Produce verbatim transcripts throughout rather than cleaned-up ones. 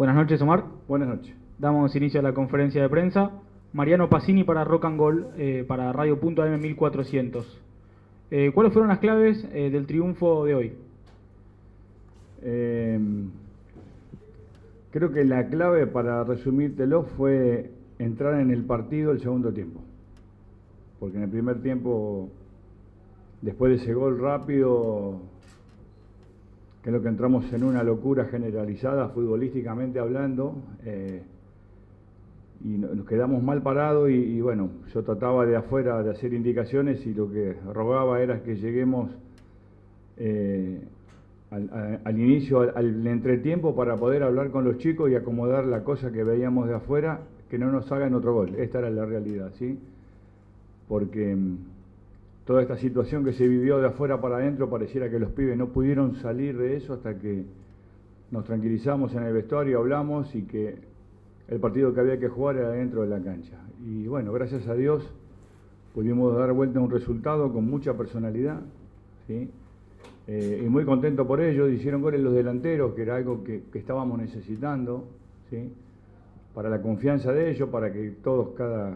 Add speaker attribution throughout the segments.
Speaker 1: Buenas noches, Omar.
Speaker 2: Buenas noches.
Speaker 1: Damos inicio a la conferencia de prensa. Mariano Pacini para Rock and Gold, eh, para Radio Punto A M mil cuatrocientos. Eh, ¿Cuáles fueron las claves eh, del triunfo de hoy?
Speaker 2: Eh, creo que la clave, para resumírtelo, fue entrar en el partido el segundo tiempo. Porque en el primer tiempo, después de ese gol rápido, creo que entramos en una locura generalizada, futbolísticamente hablando, eh, y nos quedamos mal parados y, y bueno, yo trataba de afuera de hacer indicaciones y lo que rogaba era que lleguemos eh, al, a, al inicio, al, al entretiempo, para poder hablar con los chicos y acomodar la cosa que veíamos de afuera, que no nos hagan otro gol. Esta era la realidad, ¿sí? Porque mmm, toda esta situación que se vivió de afuera para adentro, pareciera que los pibes no pudieron salir de eso hasta que nos tranquilizamos en el vestuario, hablamos y que el partido que había que jugar era dentro de la cancha. Y bueno, gracias a Dios pudimos dar vuelta a un resultado con mucha personalidad, ¿sí? Eh, y muy contento por ello. Hicieron goles los delanteros, que era algo que, que estábamos necesitando, ¿sí? Para la confianza de ellos, para que todos, cada,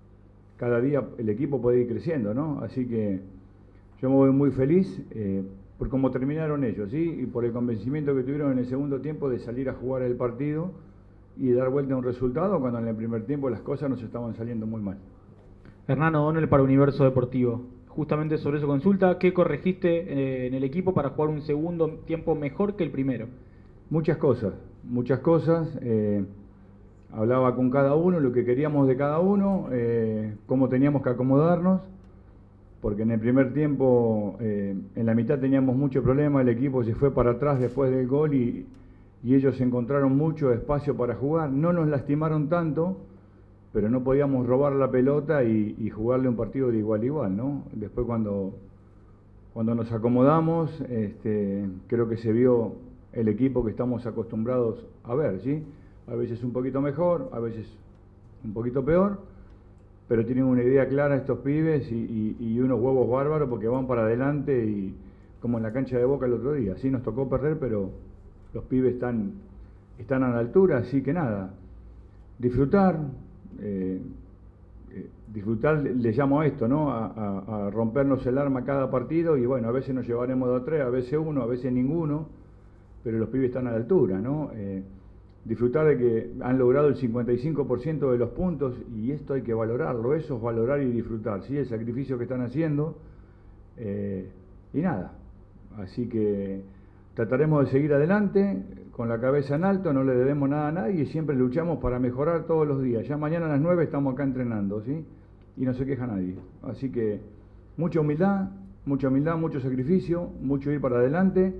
Speaker 2: cada día el equipo pueda ir creciendo, ¿no? Así que yo me voy muy feliz eh, por cómo terminaron ellos, ¿sí? Y por el convencimiento que tuvieron en el segundo tiempo de salir a jugar el partido y dar vuelta a un resultado cuando en el primer tiempo las cosas nos estaban saliendo muy mal.
Speaker 1: Hernán O'Donnell para Universo Deportivo. Justamente sobre eso consulta, ¿qué corregiste eh, en el equipo para jugar un segundo tiempo mejor que el primero?
Speaker 2: Muchas cosas, muchas cosas. Eh, hablaba con cada uno, lo que queríamos de cada uno, eh, cómo teníamos que acomodarnos, porque en el primer tiempo, eh, en la mitad teníamos mucho problema, el equipo se fue para atrás después del gol y... y ellos encontraron mucho espacio para jugar. No nos lastimaron tanto, pero no podíamos robar la pelota y, y jugarle un partido de igual a igual, ¿no? Después cuando, cuando nos acomodamos, este, creo que se vio el equipo que estamos acostumbrados a ver, ¿sí? A veces un poquito mejor, a veces un poquito peor, pero tienen una idea clara estos pibes y, y, y unos huevos bárbaros, porque van para adelante, y como en la cancha de Boca el otro día. Sí, nos tocó perder, pero los pibes están, están a la altura, así que nada, disfrutar, eh, eh, disfrutar le llamo a esto, ¿no? A, a, a rompernos el arma cada partido, y bueno, a veces nos llevaremos dos o tres, a veces uno, a veces ninguno, pero los pibes están a la altura, ¿no? Eh, disfrutar de que han logrado el cincuenta y cinco por ciento de los puntos, y esto hay que valorarlo, eso es valorar y disfrutar, ¿sí? El sacrificio que están haciendo, eh, y nada, así que trataremos de seguir adelante, con la cabeza en alto, no le debemos nada a nadie y siempre luchamos para mejorar todos los días. Ya mañana a las nueve estamos acá entrenando, ¿sí? Y no se queja nadie. Así que mucha humildad, mucha humildad, mucho sacrificio, mucho ir para adelante,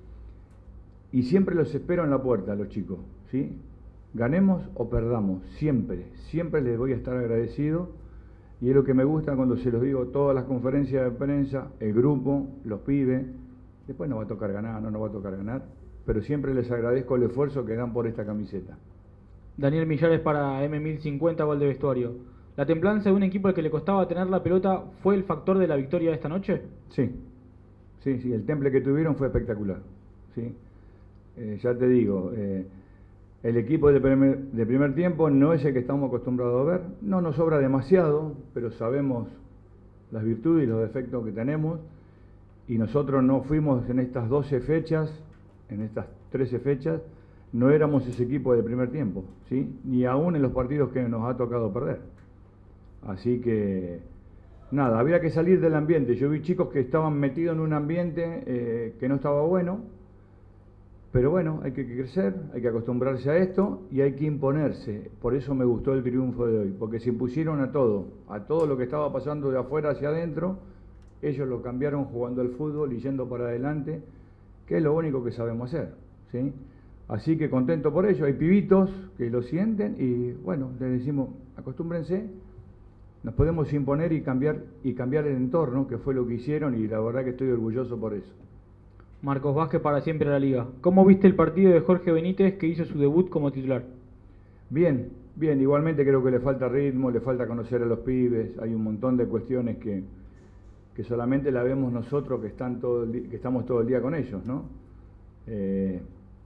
Speaker 2: y siempre los espero en la puerta, los chicos, ¿sí? Ganemos o perdamos, siempre, siempre les voy a estar agradecido, y es lo que me gusta cuando se los digo todas las conferencias de prensa, el grupo, los pibes. Después no va a tocar ganar, no nos va a tocar ganar, pero siempre les agradezco el esfuerzo que dan por esta camiseta.
Speaker 1: Daniel Millares para M mil cincuenta, Gol de Vestuario. ¿La templanza de un equipo al que le costaba tener la pelota fue el factor de la victoria de esta noche?
Speaker 2: Sí, sí, sí, el temple que tuvieron fue espectacular, ¿sí? Eh, ya te digo, eh, el equipo de primer, de primer tiempo no es el que estamos acostumbrados a ver, no nos sobra demasiado, pero sabemos las virtudes y los defectos que tenemos. Y nosotros no fuimos en estas doce fechas, en estas trece fechas, no éramos ese equipo de primer tiempo, ¿sí? Ni aún en los partidos que nos ha tocado perder. Así que, nada, había que salir del ambiente. Yo vi chicos que estaban metidos en un ambiente eh, que no estaba bueno, pero bueno, hay que crecer, hay que acostumbrarse a esto y hay que imponerse. Por eso me gustó el triunfo de hoy, porque se impusieron a todo, a todo lo que estaba pasando de afuera hacia adentro. Ellos lo cambiaron jugando al fútbol y yendo para adelante, que es lo único que sabemos hacer, ¿sí? Así que contento por ello. Hay pibitos que lo sienten y bueno, les decimos, acostúmbrense, nos podemos imponer y cambiar, y cambiar el entorno, que fue lo que hicieron, y la verdad que estoy orgulloso por eso.
Speaker 1: Marcos Vázquez para Siempre la Liga. ¿Cómo viste el partido de Jorge Benítez, que hizo su debut como titular?
Speaker 2: Bien, bien, igualmente creo que le falta ritmo, le falta conocer a los pibes, hay un montón de cuestiones que... que solamente la vemos nosotros que, están todo el día, que estamos todo el día con ellos, ¿no? Eh,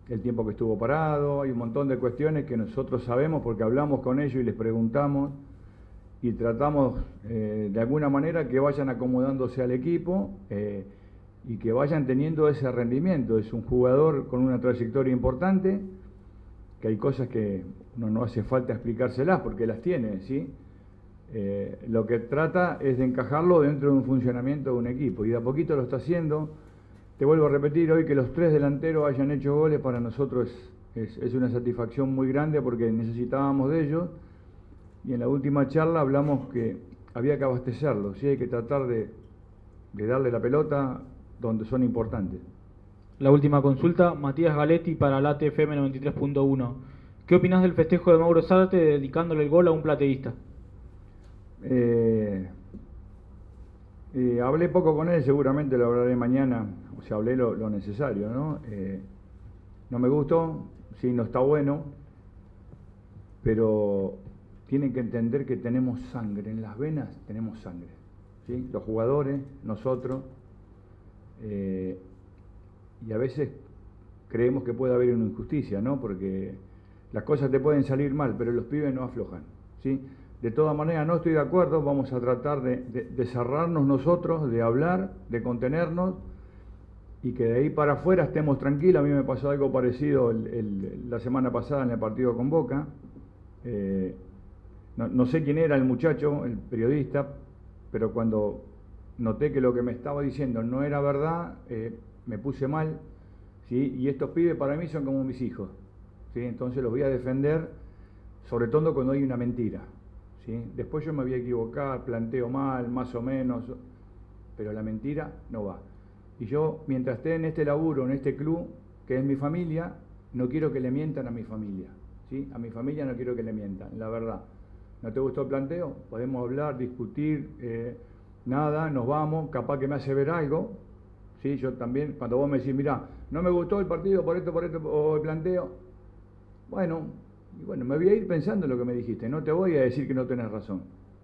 Speaker 2: el tiempo que estuvo parado, hay un montón de cuestiones que nosotros sabemos porque hablamos con ellos y les preguntamos y tratamos eh, de alguna manera que vayan acomodándose al equipo eh, y que vayan teniendo ese rendimiento. Es un jugador con una trayectoria importante, que hay cosas que uno no hace falta explicárselas porque las tiene, ¿sí? Eh, lo que trata es de encajarlo dentro de un funcionamiento de un equipo y de a poquito lo está haciendo. Te vuelvo a repetir, hoy que los tres delanteros hayan hecho goles para nosotros es, es, es una satisfacción muy grande porque necesitábamos de ellos y en la última charla hablamos que había que abastecerlos, ¿sí? Hay que tratar de, de darle la pelota donde son importantes.
Speaker 1: La última consulta, Matías Galetti para la T F M noventa y tres punto uno. ¿Qué opinás del festejo de Mauro Zárate dedicándole el gol a un plateísta?
Speaker 2: Eh, eh, hablé poco con él, seguramente lo hablaré mañana, o sea, hablé lo, lo necesario, ¿no? Eh, no me gustó, sí, no está bueno, pero tienen que entender que tenemos sangre, en las venas tenemos sangre, ¿sí? Los jugadores, nosotros, eh, y a veces creemos que puede haber una injusticia, ¿no? Porque las cosas te pueden salir mal, pero los pibes no aflojan, ¿sí? De todas maneras, no estoy de acuerdo, vamos a tratar de, de, de cerrarnos nosotros, de hablar, de contenernos, y que de ahí para afuera estemos tranquilos. A mí me pasó algo parecido el, el, la semana pasada en el partido con Boca. Eh, no, no sé quién era el muchacho, el periodista, pero cuando noté que lo que me estaba diciendo no era verdad, eh, me puse mal, ¿sí? Y estos pibes para mí son como mis hijos, ¿sí? Entonces los voy a defender, sobre todo cuando hay una mentira, ¿sí? Después yo me voy a equivocar, planteo mal, más o menos, pero la mentira no va. Y yo, mientras esté en este laburo, en este club, que es mi familia, no quiero que le mientan a mi familia, ¿sí? A mi familia no quiero que le mientan, la verdad. ¿No te gustó el planteo? Podemos hablar, discutir, eh, nada, nos vamos, capaz que me hace ver algo, ¿sí? Yo también, cuando vos me decís, mirá, no me gustó el partido por esto, por esto, o el planteo, bueno, y bueno, me voy a ir pensando en lo que me dijiste, no te voy a decir que no tenés razón.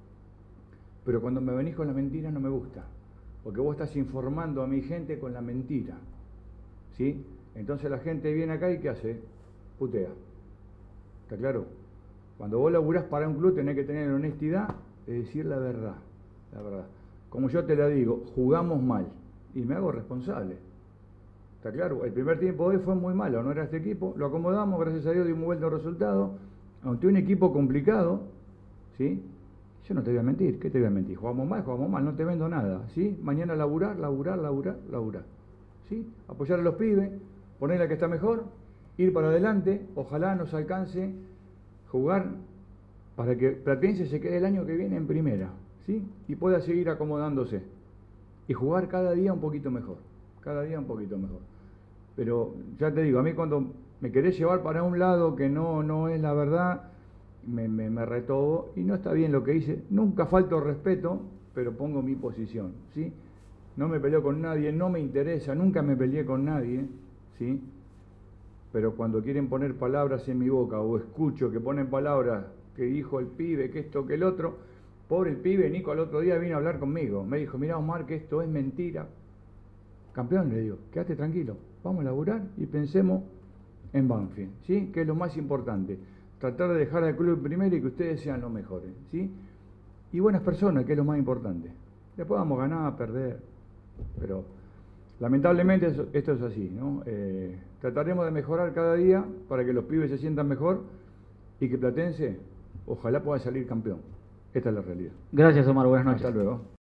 Speaker 2: Pero cuando me venís con la mentira no me gusta, porque vos estás informando a mi gente con la mentira, ¿sí? Entonces la gente viene acá y ¿qué hace? Putea. ¿Está claro? Cuando vos laburás para un club tenés que tener la honestidad de decir la verdad, la verdad. Como yo te la digo, jugamos mal y me hago responsable. ¿Está claro? El primer tiempo hoy fue muy malo, no era este equipo, lo acomodamos, gracias a Dios dimos vuelta al resultado, aunque un equipo complicado, ¿sí? Yo no te voy a mentir, ¿qué te voy a mentir? Jugamos mal, jugamos mal, no te vendo nada, ¿sí? Mañana laburar, laburar, laburar, laburar, ¿sí? Apoyar a los pibes, poner la que está mejor, ir para adelante, ojalá nos alcance jugar para que Platense se quede el año que viene en primera, ¿sí? Y pueda seguir acomodándose y jugar cada día un poquito mejor, cada día un poquito mejor. Pero ya te digo, a mí cuando me querés llevar para un lado que no, no es la verdad, me, me, me retobo y no está bien lo que hice. Nunca falto respeto, pero pongo mi posición, ¿sí? No me peleo con nadie, no me interesa, nunca me peleé con nadie, ¿sí? Pero cuando quieren poner palabras en mi boca o escucho que ponen palabras que dijo el pibe, que esto, que el otro, pobre el pibe, Nico al otro día vino a hablar conmigo, me dijo, mirá Omar, que esto es mentira. Campeón, le digo, quédate tranquilo, vamos a laburar y pensemos en Banfield, ¿sí? Que es lo más importante, tratar de dejar al club primero y que ustedes sean los mejores, ¿sí? Y buenas personas, que es lo más importante. Después vamos a ganar, a perder, pero lamentablemente eso, esto es así, ¿no? Eh, trataremos de mejorar cada día para que los pibes se sientan mejor y que Platense ojalá pueda salir campeón. Esta es la realidad.
Speaker 1: Gracias, Omar, buenas noches.
Speaker 2: Hasta luego.